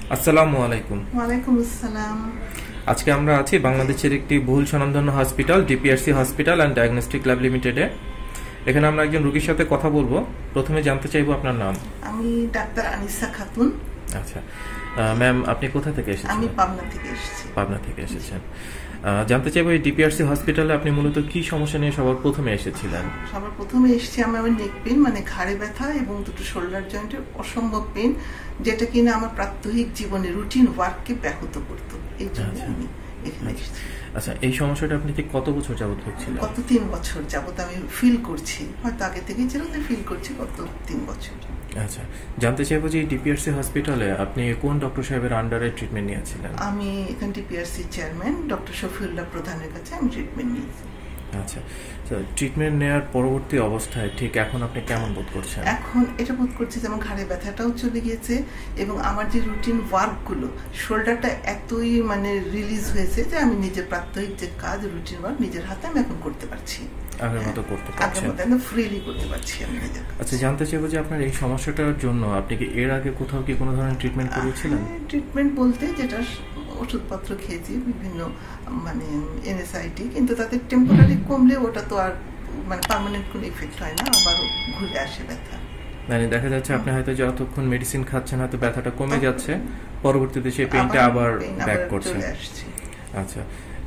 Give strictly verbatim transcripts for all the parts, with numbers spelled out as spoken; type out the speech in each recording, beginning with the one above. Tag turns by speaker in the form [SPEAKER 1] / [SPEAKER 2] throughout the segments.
[SPEAKER 1] আসসালামু আলাইকুম।
[SPEAKER 2] ওয়ালাইকুম আসসালাম।
[SPEAKER 1] আজকে আমরা আছি বাংলাদেশের একটি বহুল স্বনামধন্য hospital DPRC hospital and diagnostic lab লিমিটেডে। এখানে আমরা একজন রোগীর সাথে কথা বলবো। প্রথমে জানতে চাইবো আপনার নাম।
[SPEAKER 2] আমি ডাক্তার আনিসা খাতুন।
[SPEAKER 1] আচ্ছা ম্যাম, আপনি কোথা থেকে এসেছেন?
[SPEAKER 2] আমি পাবনা থেকে এসেছি।
[SPEAKER 1] পাবনা থেকে এসেছেন। জানতে চাইবো এই ডিপিআরসি হসপিটালে আপনি মূলত কি সমস্যা নিয়ে সবার প্রথমে এসেছিলেন?
[SPEAKER 2] সবার প্রথমে এসেছি আমি আমার নেক পেন, মানে ঘাড়ে ব্যথা এবং দুটো শোল্ডার জয়েন্টের অসম্ভব পেন, যেটা কিনা আমার প্রাত্যহিক জীবনে রুটিন ওয়ার্ককে ব্যাহত করতো। এই জন্য আমি এখানে এসেছি।
[SPEAKER 1] আচ্ছা, এই সমস্যাটা আপনি কি কত বছর যাবত ভুগছিলেন?
[SPEAKER 2] গত তিন বছর যাবত আমি ফিল করছি, হয়তো আগে থেকেই ছিল, ফিল করছি গত তিন বছর।
[SPEAKER 1] আচ্ছা, জানতে চাইবো যে ডিপিআরসি হসপিটালে আপনি কোন ডক্টর সাহেবের আন্ডারে ট্রিটমেন্ট নিয়েছিলেন?
[SPEAKER 2] আমি এখানে ডিপিআরসি চেয়ারম্যান ডক্টর শফিউল্লাহ প্রধানের কাছে আমি ট্রিটমেন্ট নিয়েছি।
[SPEAKER 1] আচ্ছা, তো ট্রিটমেন্ট নেওয়ার পরবর্তী অবস্থায় ঠিক এখন আপনি কেমন বোধ করছেন?
[SPEAKER 2] এখন এটা বোধ করছি যে আমার ঘাড়ে ব্যথাটাও চলে গিয়েছে এবং আমার যে রুটিন ওয়ার্কগুলো, শোল্ডারটা এতই মানে রিলিজ হয়েছে যে আমি নিজের প্রাত্যহিক যে কাজ, রুটিন ওয়ার্ক নিজের হাতে আমি এখন করতে পারছি,
[SPEAKER 1] আগের মতো করতে পারছেন,
[SPEAKER 2] আগের মতো একদম ফ্রিলি করতে পারছি আমি নিজের।
[SPEAKER 1] আচ্ছা, জানতে চাইবো যে আপনার এই সমস্যাটার জন্য আপনি কি এর আগে কোথাও কি কোনো ধরনের ট্রিটমেন্ট করেছিলেন?
[SPEAKER 2] ট্রিটমেন্ট বলতে যেটা ওষুধপত্র খেয়েছি বিভিন্ন, মানে এনএসআইটি, কিন্তু তাতে টেম্পোরারি কমলে ওটা তো আর মানে পার্মানেন্ট কোনো ইফেক্ট হয় না, আবারও ঘুরে আসে ব্যথা।
[SPEAKER 1] মানে দেখা যাচ্ছে আপনি হয়তো যতক্ষণ মেডিসিন খাচ্ছেন হয়তো ব্যথাটা কমে যাচ্ছে, পরবর্তীতে সেই পেইনটা আবার ব্যাক করছে। আচ্ছা,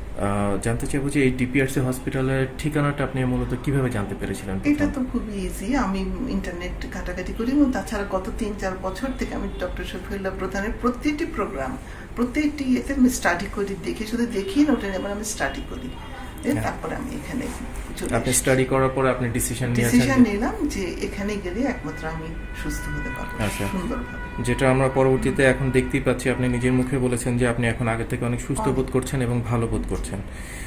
[SPEAKER 1] জানতে চাইবো যে এই ডিপিআরসি হসপিটালের ঠিকানাটা আপনি মূলত কিভাবে জানতে পেরেছিলেন?
[SPEAKER 2] এটা তো খুবই ইজি, আমি ইন্টারনেট ঘাটাঘাটি করি এবং তাছাড়া গত তিন চার বছর থেকে আমি ডক্টর শফিউল্লাহ প্রধানের প্রত্যেকটি প্রোগ্রাম, প্রত্যেকটি ইয়েতে আমি স্টাডি করি, দেখে শুধু দেখি না, ওটা এবার আমি স্টাডি করি, তারপরে আমি এখানে
[SPEAKER 1] আপনি স্টাডি করার পরে আপনি ডিসিশন
[SPEAKER 2] ডিসিশন নিলাম যে এখানে গেলে একমাত্র আমি সুস্থ হতে পারবো সুন্দরভাবে,
[SPEAKER 1] যেটা আমরা পরবর্তীতে এখন দেখতেই পাচ্ছি। আপনি নিজের মুখে বলেছেন যে আপনি এখন আগে থেকে অনেক সুস্থ বোধ করছেন এবং ভালো বোধ করছেন।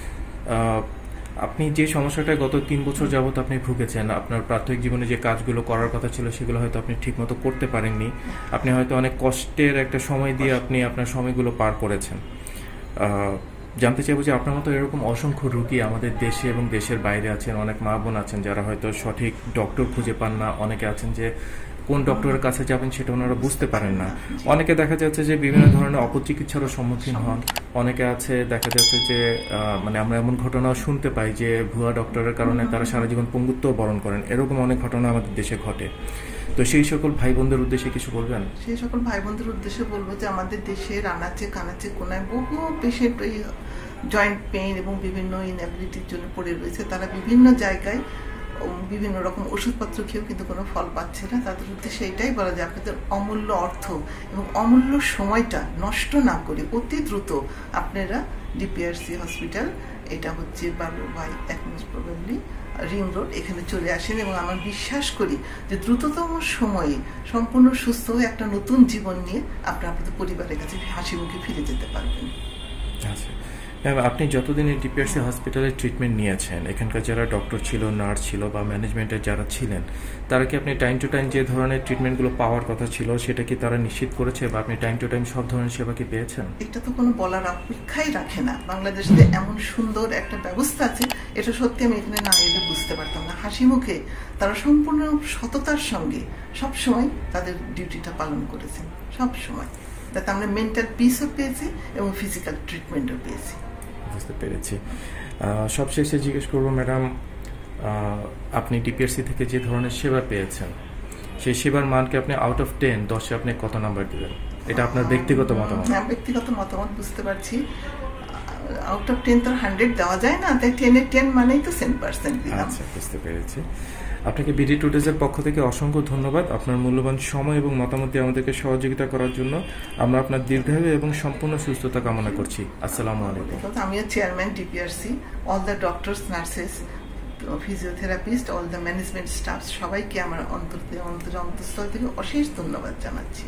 [SPEAKER 1] আপনি যে সমস্যাটা গত তিন বছর যাবত আপনি ভুগেছেন, আপনার প্রাথমিক জীবনে যে কাজগুলো করার কথা ছিল সেগুলো হয়তো আপনি ঠিকমতো করতে পারেননি, আপনি হয়তো অনেক কষ্টের একটা সময় দিয়ে আপনি আপনার সময়গুলো পার করেছেন। জানতে চাইবো যে আপনার মতো এরকম অসংখ্য রোগী আমাদের দেশে এবং দেশের বাইরে আছেন, অনেক মা বোন আছেন যারা হয়তো সঠিক ডক্টর খুঁজে পান না, অনেকে আছেন যে কোন ডক্টরের কাছে যাবেন সেটা ওনারা বুঝতে পারেন না, অনেকে দেখা যাচ্ছে যে বিভিন্ন ধরনের অপচিকিৎসারও সম্মুখীন হন, অনেকে আছে দেখা যাচ্ছে যে মানে আমরা এমন ঘটনাও শুনতে পাই যে ভুয়া ডক্টরের কারণে তারা সারা জীবন পঙ্গুত্ব বরণ করেন, এরকম অনেক ঘটনা আমাদের দেশে ঘটে। তো সেই সকল ভাই বোনদের উদ্দেশ্যে কিছু বলবেন?
[SPEAKER 2] সেই সকল ভাই বোনদের উদ্দেশ্যে বলবো যে আমাদের দেশের আনাচে কানাচে কোনায় বহু পেশেন্ট ওই জয়েন্ট পেইন এবং বিভিন্ন ইনএবিলিটির জন্য পড়ে রয়েছে, তারা বিভিন্ন জায়গায় বিভিন্ন রকম ওষুধপত্র খেয়েও কিন্তু কোনো ফল পাচ্ছে না। তাদের উদ্দেশ্যে এটাই বলা যায় আপনাদের অমূল্য অর্থ এবং অমূল্য সময়টা নষ্ট না করে অতি দ্রুত আপনারা ডিপিআরসি হসপিটাল, এটা হচ্ছে বালুরবাই এক মোস্ট প্রবাবলি রিং রোড, এখানে চলে আসেন এবং আমার বিশ্বাস করি যে দ্রুততম সময়ে সম্পূর্ণ সুস্থ হয়ে একটা নতুন জীবন নিয়ে আপনারা আপনাদের পরিবারের কাছে হাসি মুখে ফিরে যেতে পারবেন।
[SPEAKER 1] আচ্ছা ম্যাম, আপনি যতদিন এই ডিপিআরসি হসপিটালে ট্রিটমেন্ট নিয়েছেন, এখানকার যারা ডক্টর ছিল, নার্স ছিল বা ম্যানেজমেন্টের যারা ছিলেন, তারা কি আপনি টাইম টু টাইম যে ধরনের ট্রিটমেন্টগুলো পাওয়ার কথা ছিল সেটা কি তারা নিশ্চিত করেছে বা আপনি টাইম টু টাইম সব ধরনের সেবা কি পেয়েছেন?
[SPEAKER 2] এটা তো কোনো বলার অপেক্ষাই রাখে না। বাংলাদেশে এমন সুন্দর একটা ব্যবস্থা আছে, এটা সত্যি আমি এখানে না এলে বুঝতে পারতাম না। হাসি মুখে তারা সম্পূর্ণ সততার সঙ্গে সবসময় তাদের ডিউটিটা পালন করেছেন, সবসময়, যাতে আমরা মেন্টাল পিসও পেয়েছি এবং ফিজিক্যাল ট্রিটমেন্টও পেয়েছি।
[SPEAKER 1] বুঝতে পেরেছি। সবশেষে জিজ্ঞেস করবো ম্যাডাম, আপনি ডিপিআরসি থেকে যে ধরনের সেবা পেয়েছেন সেই সেবার মানকে আপনি আউট অফ টেন দশে আপনি কত নাম্বার দিবেন? এটা আপনার ব্যক্তিগত মতামত।
[SPEAKER 2] ব্যক্তিগত মতামত বুঝতে পারছি, আউট অফ টেন তো হান্ড্রেড দেওয়া যায় না, তাই টেনে টেন মানেই তো সেন পার্সেন্ট দিলাম।
[SPEAKER 1] আচ্ছা, বুঝতে পেরেছি। আপনাকে বিডি টুডেজের পক্ষ থেকে অসংখ্য ধন্যবাদ আপনার মূল্যবান সময় এবং মতামত দিয়ে আমাদেরকে সহযোগিতা করার জন্য। আমরা আপনার দীর্ঘায়ু এবং সম্পূর্ণ সুস্থতা কামনা করছি। আসসালামু আলাইকুম।
[SPEAKER 2] আমিও chairman DPRC, all the doctors, nurses, physiotherapist, all the management staff, সবাইকে আমার অন্তর অন্তর অন্তঃস্থল থেকে অশেষ ধন্যবাদ জানাচ্ছি।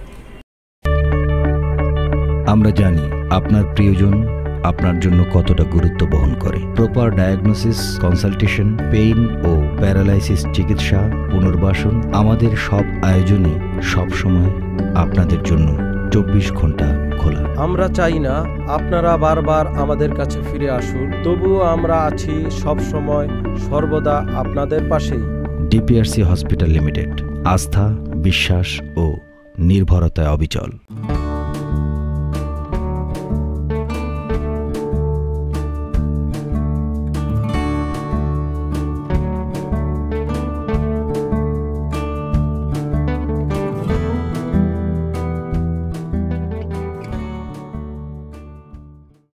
[SPEAKER 3] আমরা জানি আপনার প্রিয়জন আপনার জন্য কতটা গুরুত্ব বহন করে। প্রপার ডায়াগনোসিস, কনসালটেশন, পেইন ও প্যারালাইসিস চিকিৎসা, পুনর্বাসন, আমাদের সব আয়োজনে সবসময় আপনাদের জন্য চব্বিশ ঘন্টা খোলা।
[SPEAKER 4] আমরা চাই না আপনারা বারবার আমাদের কাছে ফিরে আসুন, তবুও আমরা আছি সব সময় সর্বদা আপনাদের পাশেই।
[SPEAKER 3] ডিপিআরসি হসপিটাল লিমিটেড, আস্থা, বিশ্বাস ও নির্ভরতায় অবিচল।